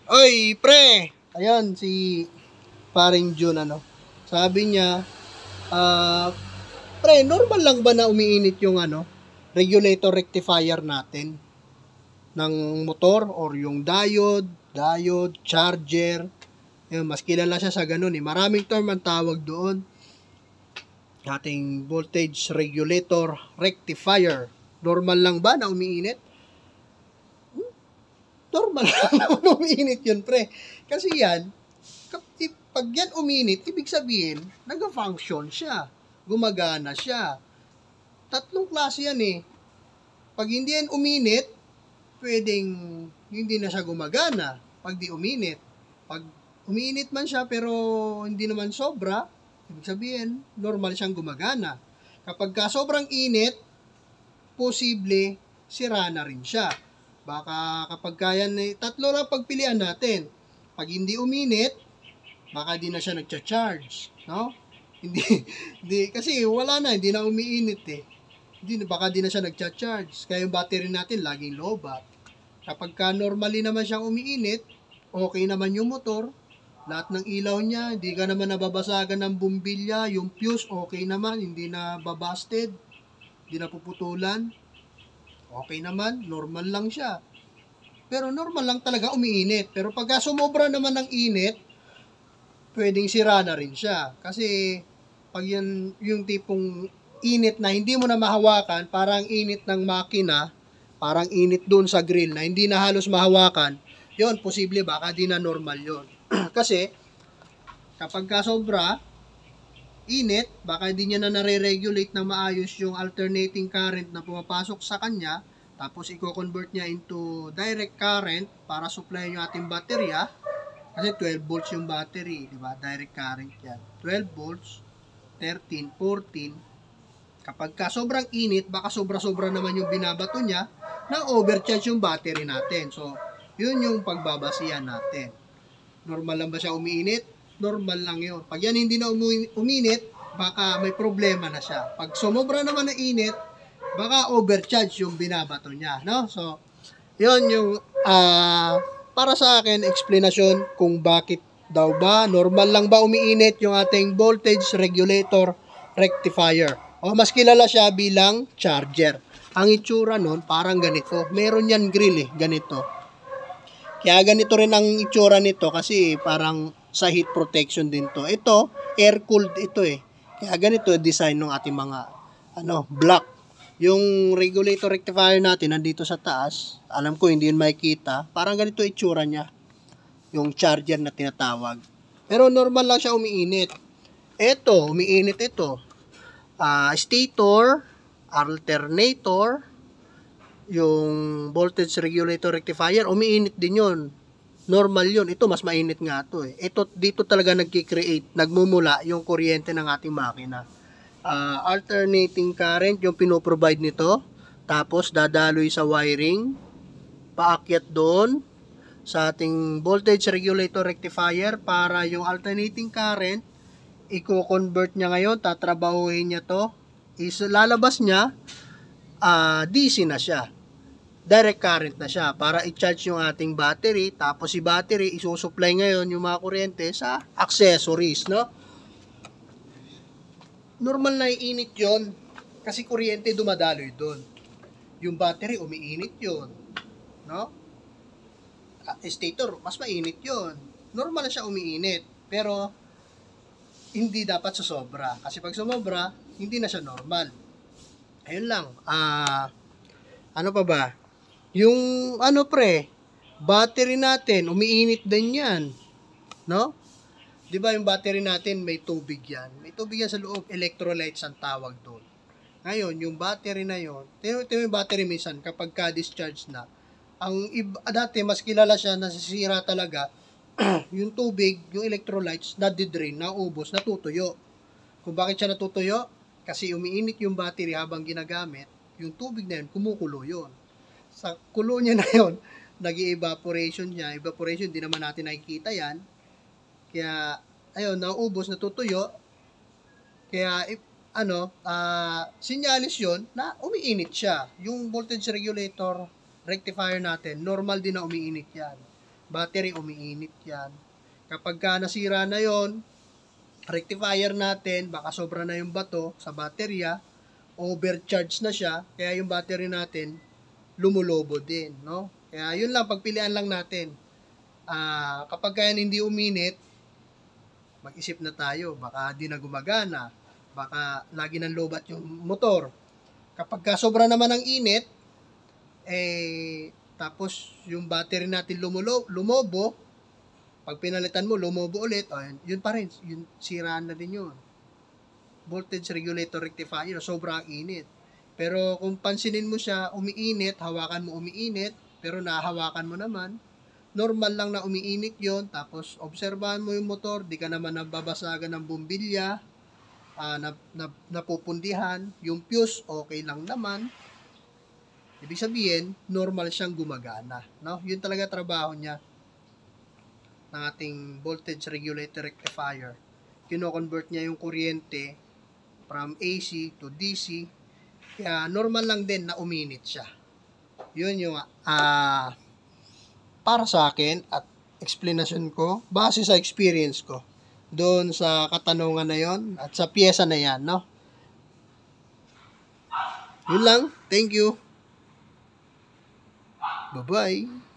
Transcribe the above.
Oy, pre! Ayan, si paring Jun, sabi niya, pre, normal lang ba na umiinit yung regulator rectifier natin ng motor or yung diode, charger. Yun, mas kilala siya sa ganun eh. Maraming term ang tawag doon. Ating voltage regulator rectifier. Normal lang ba na umiinit? Normal lang na umiinit yun, pre. Kasi yan, pag yan uminit, ibig sabihin, nag-function siya. Gumagana siya. Tatlong klase yan eh. Pag hindi yan uminit, pwedeng hindi na siya gumagana. Pag di uminit. Pag uminit man siya pero hindi naman sobra, ibig sabihin, normal siyang gumagana. Kapag ka sobrang init, posible sira na rin siya. Baka kapag kaya tatlo lang pagpilian natin. Pag hindi uminit, baka di na siya nagcha-charge, no? Hindi kasi wala na, hindi na umiinit eh. Baka di na siya nagcha-charge. Kaya yung battery natin laging lobat. Kapag ka normally naman siyang umiinit, okay naman yung motor, lahat ng ilaw niya, hindi ka naman nababasagan ng bumbilya, yung fuse okay naman, hindi na babasted, hindi na puputulan. Okay naman, normal lang siya. Pero normal lang talaga umiinit. Pero pagka sumobra naman ng init, pwedeng sira na rin siya. Kasi pag yan yung tipong init na hindi mo na mahawakan, parang init ng makina, parang init doon sa grill na hindi na halos mahawakan, yon posible baka di na normal yon. Kasi kapag ka sobra init, baka hindi niya na nare-regulate na maayos yung alternating current na pumapasok sa kanya, tapos i-convert niya into direct current para supply yung ating baterya. Kasi 12 volts yung battery, di ba? Direct current yan. 12 volts, 13, 14. Kapag ka sobrang init, baka sobra-sobra naman yung binabato niya, na overcharge yung battery natin. So, yun yung pagbabasihan natin. Normal lang ba siya umiinit? Normal lang yun. Pag yan hindi na uminit, baka may problema na siya. Pag sumobra naman na init, baka overcharge yung binabato niya, no? So, yun yung para sa akin explanation kung bakit daw ba normal lang ba umiinit yung ating voltage regulator rectifier. O mas kilala siya bilang charger. Ang itsura nun parang ganito. Meron yan grill eh, ganito. Kaya ganito rin ang itsura nito kasi parang sa heat protection din to. Ito, air-cooled ito eh. Kaya ganito design ng ating mga block. Yung regulator rectifier natin nandito sa taas. Alam ko hindi yun makikita. Parang ganito itsura niya. Yung charger na tinatawag. Pero normal lang siya umiinit. Ito, umiinit ito. Stator, alternator, yung voltage regulator rectifier, umiinit din yun. Normal yun. Ito, mas mainit nga to eh. Ito, dito talaga nagki-create, nagmumula yung kuryente ng ating makina. Alternating current, yung pinoprovide nito. Tapos, dadaloy sa wiring. Paakyat doon sa ating voltage regulator rectifier para yung alternating current, i-convert niya ngayon, tatrabahuhin niya to. Lalabas niya, DC na siya. Direct current na siya para i-charge yung ating battery, tapos si battery isusupply ngayon yung mga kuryente sa accessories, no? Normal na iinit yon kasi kuryente dumadaloy doon. Yung battery umiinit yon, no? Stator mas mainit yon. Normal na siya umiinit, pero hindi dapat susobra kasi pag sumobra hindi na siya normal. Ayun lang. Ano pa ba? Yung battery natin, umiinit din yan. No? Di ba yung battery natin may tubig yan? May tubig yan sa loob, electrolytes ang tawag doon. Ngayon, yung battery na yon, tingnan yung battery minsan kapag ka-discharge na, dati mas kilala siya, nasisira talaga, yung tubig, yung electrolytes, nadidrain, naubos, natutuyo. Kung bakit siya natutuyo? Kasi umiinit yung battery habang ginagamit, yung tubig na yun, kumukulo yun. Sa kulo niya na yun, nag-evaporation niya. Evaporation, di naman natin nakikita yan. Kaya, ayun, naubos, natutuyo. Kaya, sinyalis yun na umiinit siya. Yung voltage regulator rectifier natin, normal din na umiinit yan. battery, umiinit yan. Kapag ka nasira na yon, rectifier natin, baka sobra na yung bato sa baterya, overcharge na siya, kaya yung battery natin lumulobo din, no? Kaya yun lang, pagpilian lang natin. Kapag kaya hindi uminit, mag-isip na tayo, baka di na gumagana, baka lagi nang lobat yung motor. Kapag ka sobra naman ang init, tapos yung battery natin lumobo, pag pinalitan mo, lumobo ulit, yun pa rin, yun, siraan na din yun. Voltage regulator rectifier, sobrang init. Pero kung pansinin mo siya, umiinit, hawakan mo umiinit, pero nahawakan mo naman, normal lang na umiinit yon. Tapos obserbahan mo yung motor, di ka naman nababasagan ng bumbilya, napupundihan, yung fuse okay lang naman. Ibig sabihin, normal siyang gumagana, no? Yun talaga trabaho niya ng ating voltage regulator rectifier. Kino-convert niya yung kuryente from AC to DC. Kaya normal lang din na uminit siya. Yun yung para sa akin at explanation ko base sa experience ko doon sa katanungan na yon at sa piyesa na yan, no? Yun lang. Thank you. Bye-bye.